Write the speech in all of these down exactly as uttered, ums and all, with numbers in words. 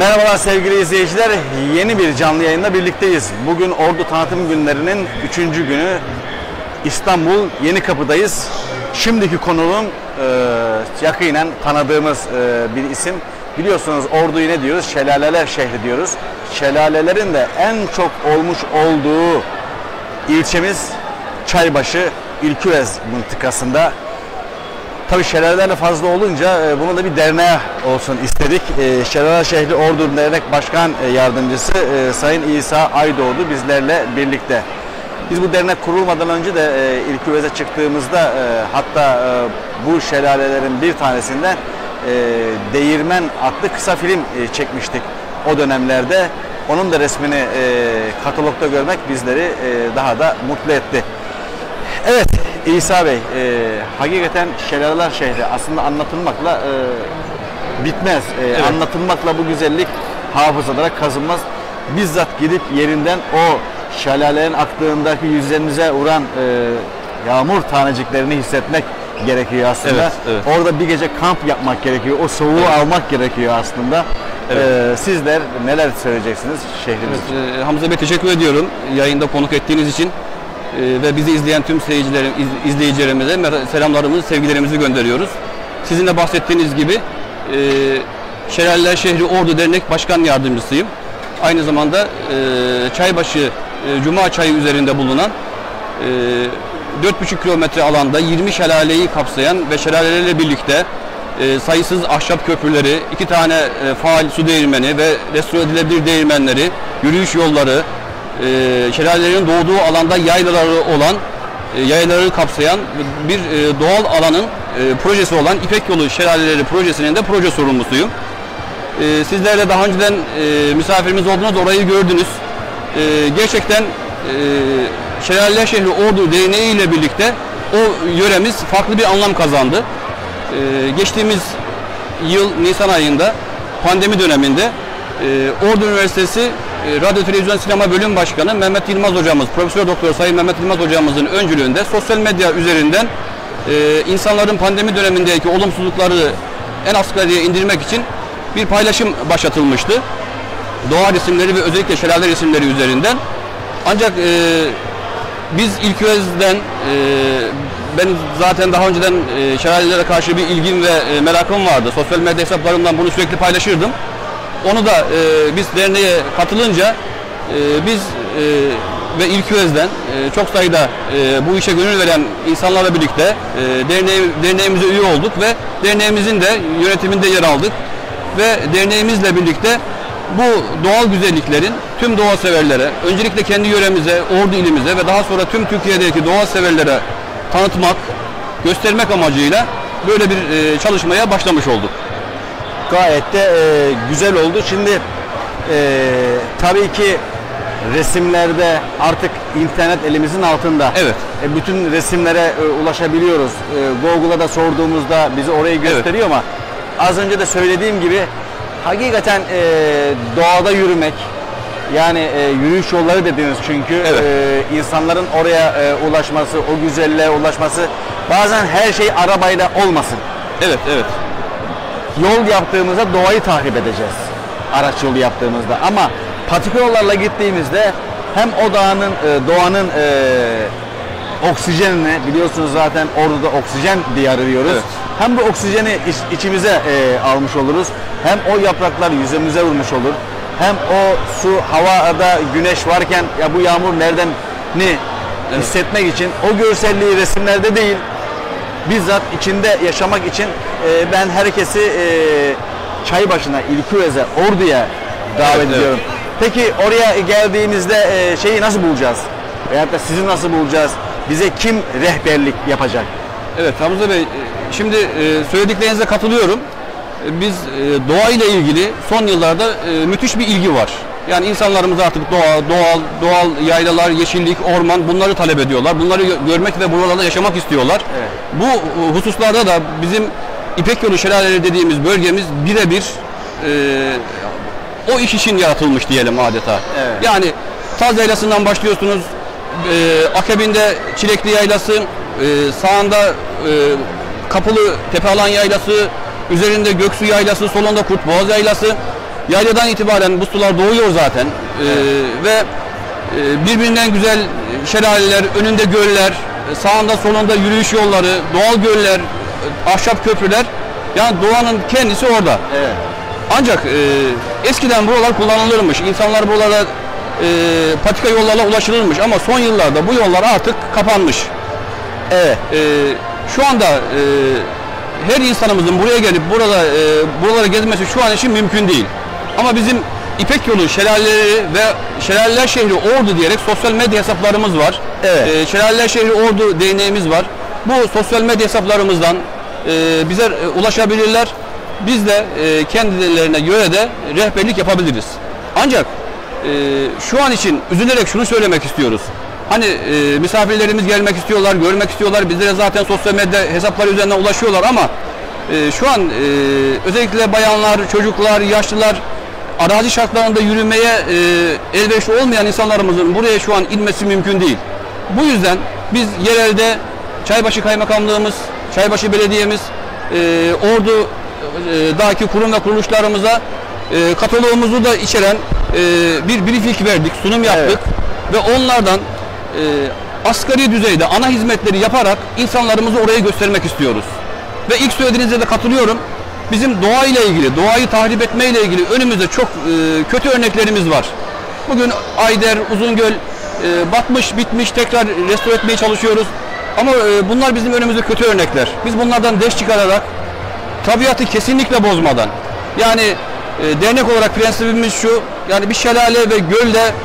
Merhabalar sevgili izleyiciler, yeni bir canlı yayında birlikteyiz. Bugün Ordu Tanıtım Günleri'nin üçüncü günü, İstanbul Yenikapı'dayız. Şimdiki konuğum e, yakinen tanıdığımız e, bir isim. Biliyorsunuz Ordu'yu ne diyoruz? Şelaleler şehri diyoruz. Şelalelerin de en çok olmuş olduğu ilçemiz Çaybaşı, İlküvez mıntıkasında. Tabii şelalelerle fazla olunca e, bunu da bir derneğe olsun istedik. E, Şelale Şehri Ordu Dernek Başkan Yardımcısı e, Sayın İsa Aydoğdu bizlerle birlikte. Biz bu dernek kurulmadan önce de e, İlküvez'e çıktığımızda e, hatta e, bu şelalelerin bir tanesinden e, Değirmen adlı kısa film e, çekmiştik o dönemlerde. Onun da resmini e, katalogda görmek bizleri e, daha da mutlu etti. Evet İsa Bey, e, hakikaten Şelaleler şehri aslında anlatılmakla e, bitmez. E, evet. Anlatılmakla bu güzellik hafızalara kazınmaz. Bizzat gidip yerinden o şelalelerin aktığındaki yüzlerimize vuran e, yağmur taneciklerini hissetmek gerekiyor aslında. Evet, evet. Orada bir gece kamp yapmak gerekiyor. O soğuğu evet. almak gerekiyor aslında. Evet. E, sizler neler söyleyeceksiniz şehrimiz için? Evet, e, Hamza Bey teşekkür ediyorum yayında konuk ettiğiniz için. Ve bizi izleyen tüm seyircilerim, izleyicilerimize selamlarımızı, sevgilerimizi gönderiyoruz. Sizin de bahsettiğiniz gibi Şelaleler Şehri Ordu Dernek Başkan Yardımcısıyım. Aynı zamanda Çaybaşı Cuma Çayı üzerinde bulunan dört buçuk kilometre alanda yirmi şelaleyi kapsayan ve şelalelerle birlikte sayısız ahşap köprüleri, iki tane faal su değirmeni ve restore edilebilir değirmenleri, yürüyüş yolları, E, şelalelerin doğduğu alanda yaylaları olan, e, yaylaları kapsayan bir e, doğal alanın e, projesi olan İpek Yolu Şelaleleri Projesi'nin de proje sorumlusuyum. E, sizler de daha önceden e, misafirimiz olduğunuz orayı gördünüz. E, gerçekten e, Şelaleler Şehri Ordu Derneği ile birlikte o yöremiz farklı bir anlam kazandı. E, geçtiğimiz yıl Nisan ayında pandemi döneminde e, Ordu Üniversitesi Radyo Televizyon Sinema Bölüm Başkanı Mehmet Yılmaz hocamız, Profesör Doktor Sayın Mehmet Yılmaz hocamızın öncülüğünde sosyal medya üzerinden e, insanların pandemi dönemindeki olumsuzlukları en asgariye indirmek için bir paylaşım başlatılmıştı. Doğa resimleri ve özellikle şelale resimleri üzerinden. Ancak e, biz İlküvez'den, e, ben zaten daha önceden e, şelalelere karşı bir ilgim ve e, merakım vardı. Sosyal medya hesaplarımdan bunu sürekli paylaşırdım. Onu da e, biz derneğe katılınca e, biz e, ve İlküvez'den e, çok sayıda e, bu işe gönül veren insanlarla birlikte e, derneğe, derneğimize üye olduk ve derneğimizin de yönetiminde yer aldık. Ve derneğimizle birlikte bu doğal güzelliklerin tüm doğa severlere, öncelikle kendi yöremize, Ordu ilimize ve daha sonra tüm Türkiye'deki doğa severlere tanıtmak, göstermek amacıyla böyle bir e, çalışmaya başlamış olduk. Gayet de e, güzel oldu. Şimdi e, tabii ki resimlerde artık internet elimizin altında. Evet. E, bütün resimlere e, ulaşabiliyoruz. E, Google'a da sorduğumuzda bizi orayı gösteriyor, evet. Ama az önce de söylediğim gibi hakikaten e, doğada yürümek, yani e, yürüyüş yolları dediniz çünkü, evet. e, insanların oraya e, ulaşması, o güzelliğe ulaşması, bazen her şey arabayla olmasın. Evet, evet. Yol yaptığımızda doğayı takip edeceğiz. Araç yolu yaptığımızda. Ama patika yollarla gittiğimizde hem o dağının, doğanın e, oksijenini, biliyorsunuz zaten Ordu'da oksijen diyarı diyoruz. Evet. Hem bu oksijeni iç, içimize e, almış oluruz. Hem o yapraklar yüzümüze vurmuş olur. Hem o su, havada güneş varken ya bu yağmur nereden ni evet. hissetmek için o görselliği resimlerde değil, bizzat içinde yaşamak için e, ben herkesi e, Çaybaşı'na, İlküvez'e, Ordu'ya davet evet, ediyorum. Evet. Peki oraya geldiğimizde e, şeyi nasıl bulacağız? Veyahut da sizi nasıl bulacağız? Bize kim rehberlik yapacak? Evet Hamza Bey, şimdi e, söylediklerinize katılıyorum. Biz e, doğa ile ilgili son yıllarda e, müthiş bir ilgi var. Yani insanlarımız artık doğa, doğal, doğal yaylalar, yeşillik, orman bunları talep ediyorlar. Bunları görmek ve buralarda yaşamak istiyorlar. Evet. Bu hususlarda da bizim İpek Yolu Şelaleleri dediğimiz bölgemiz birebir e, o iş için yaratılmış diyelim adeta. Evet. Yani Taz Yaylası'ndan başlıyorsunuz, e, akabinde Çilekli Yaylası, e, sağında e, Kapılı Tepealan Yaylası, üzerinde Göksu Yaylası, solunda Kurtboğaz Yaylası. Yayladan itibaren bu sular doğuyor zaten. Evet. Ee, ve e, birbirinden güzel şelaleler, önünde göller, sağında solunda yürüyüş yolları, doğal göller, ahşap köprüler. Yani doğanın kendisi orada. Evet. Ancak e, eskiden buralar kullanılırmış. İnsanlar buralara e, patika yollarla ulaşılırmış ama son yıllarda bu yollar artık kapanmış. Evet. E, şu anda e, her insanımızın buraya gelip burada e, buralara gezmesi şu an için mümkün değil. Ama bizim İpek Yolu Şelaleleri ve Şelaleler Şehri Ordu diyerek sosyal medya hesaplarımız var. Evet. E, Şelaleler Şehri Ordu derneğimiz var. Bu sosyal medya hesaplarımızdan e, bize e, ulaşabilirler. Biz de e, kendilerine göre de rehberlik yapabiliriz. Ancak e, şu an için üzülerek şunu söylemek istiyoruz. Hani e, misafirlerimiz gelmek istiyorlar, görmek istiyorlar. Bizlere zaten sosyal medya hesapları üzerinden ulaşıyorlar ama e, şu an e, özellikle bayanlar, çocuklar, yaşlılar arazi şartlarında yürümeye e, elverişli olmayan insanlarımızın buraya şu an inmesi mümkün değil. Bu yüzden biz yerelde Çaybaşı Kaymakamlığımız, Çaybaşı Belediyemiz, e, Ordu daki kurum ve kuruluşlarımıza e, kataloğumuzu da içeren e, bir briefing verdik, sunum yaptık. Evet. Ve onlardan e, asgari düzeyde ana hizmetleri yaparak insanlarımızı oraya göstermek istiyoruz. Ve ilk söylediğinizde de katılıyorum. Bizim doğayla ilgili, doğayı tahrip etmeyle ilgili önümüzde çok e, kötü örneklerimiz var. Bugün Ayder, Uzungöl e, batmış, bitmiş, tekrar restore etmeye çalışıyoruz. Ama e, bunlar bizim önümüzde kötü örnekler. Biz bunlardan ders çıkararak tabiatı kesinlikle bozmadan, yani e, dernek olarak prensibimiz şu, yani bir şelale ve gölde e,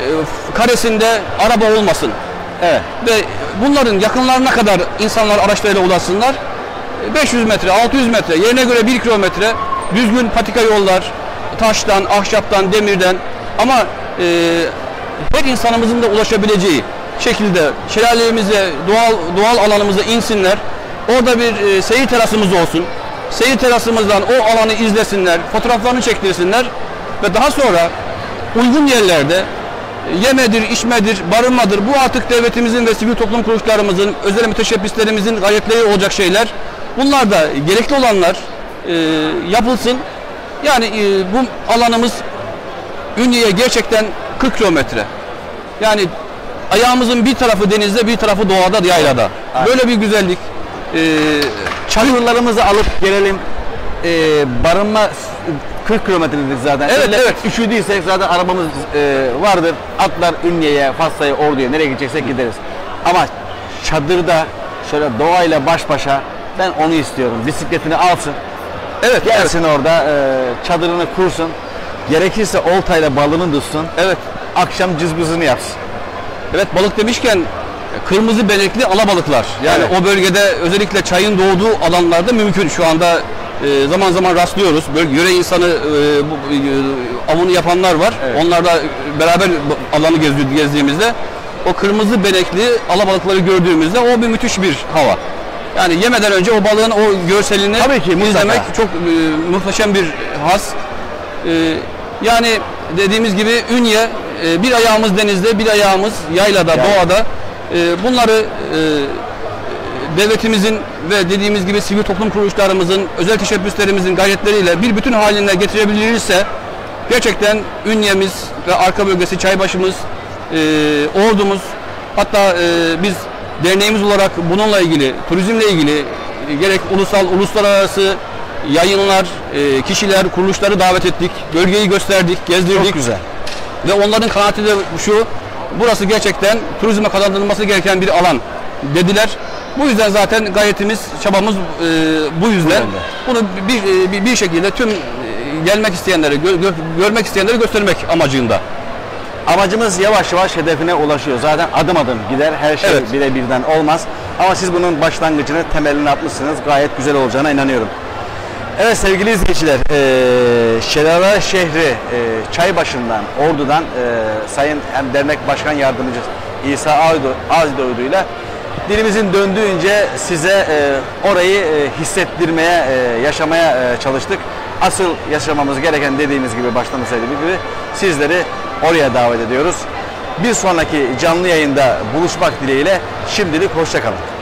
karesinde araba olmasın. Evet. Ve bunların yakınlarına kadar insanlar araçlarıyla ulaşsınlar. beş yüz metre, altı yüz metre, yerine göre bir kilometre düzgün patika yollar, taştan, ahşaptan, demirden ama e, her insanımızın da ulaşabileceği şekilde şelalemize, doğal doğal alanımıza insinler. Orada bir e, seyir terasımız olsun. Seyir terasımızdan o alanı izlesinler, fotoğraflarını çektirsinler ve daha sonra uygun yerlerde yemedir, içmedir, barınmadır. Bu artık devletimizin ve sivil toplum kuruluşlarımızın, özel müteşebbislerimizin gayretleri olacak şeyler. Bunlar da gerekli olanlar e, yapılsın. Yani e, bu alanımız Ünye'ye gerçekten kırk kilometre. Yani ayağımızın bir tarafı denizde, bir tarafı doğada, yaylada. Evet. Böyle bir güzellik. E, Çadırlarımızı alıp gelelim. E, barınma kırk kilometrelik zaten. Evet, Öyle evet. Üşüdüysek zaten arabamız e, vardır. Atlar Ünye'ye, Fassa'ya, Ordu'ya nereye gideceksek gideriz. Ama çadırda şöyle doğayla baş başa ben onu istiyorum. Bisikletini alsın. Evet, gelsin evet. Orada e, çadırını kursun. Gerekirse oltayla balını tutsun. Evet. Akşam cızbızını yapsın. Evet, balık demişken kırmızı benekli alabalıklar. Yani evet. O bölgede özellikle çayın doğduğu alanlarda mümkün. Şu anda e, zaman zaman rastlıyoruz. Böyle yöre insanı e, bu, e, avını yapanlar var. Evet. Onlarla beraber alanı gezdi, gezdiğimizde o kırmızı benekli alabalıkları gördüğümüzde o bir müthiş bir hava. Yani yemeden önce o balığın o görselini tabii ki, izlemek çok e, muhteşem bir has. E, yani dediğimiz gibi Ünye e, bir ayağımız denizde, bir ayağımız yaylada, yani. Doğada. E, bunları e, devletimizin ve dediğimiz gibi sivil toplum kuruluşlarımızın, özel teşebbüslerimizin gayretleriyle bir bütün haline getirebilirse gerçekten Ünye'miz ve arka bölgesi Çaybaşı'mız, e, Ordu'muz, hatta e, biz derneğimiz olarak bununla ilgili, turizmle ilgili e, gerek ulusal, uluslararası yayınlar, e, kişiler, kuruluşları davet ettik, bölgeyi gösterdik, gezdirdik. Çok güzel. Ve onların kanaati de şu, burası gerçekten turizme kazandırılması gereken bir alan dediler. Bu yüzden zaten gayretimiz, çabamız e, bu yüzden. Bunu bir, bir, bir şekilde tüm e, gelmek isteyenlere, gö, gö, görmek isteyenlere göstermek amacında. Amacımız yavaş yavaş hedefine ulaşıyor. Zaten adım adım gider. Her şey evet. bire birden olmaz. Ama siz bunun başlangıcını, temelini atmışsınız. Gayet güzel olacağına inanıyorum. Evet sevgili izleyiciler, e, Şelale Şehri e, Çaybaşı'ndan, Ordu'dan e, Sayın hem Dernek Başkan Yardımcısı İsa Azidoğdu ile dilimizin döndüğünce size e, orayı e, hissettirmeye, e, yaşamaya e, çalıştık. Asıl yaşamamız gereken dediğimiz gibi, baştan da söylediğim gibi sizleri oraya davet ediyoruz. Bir sonraki canlı yayında buluşmak dileğiyle şimdilik hoşça kalın.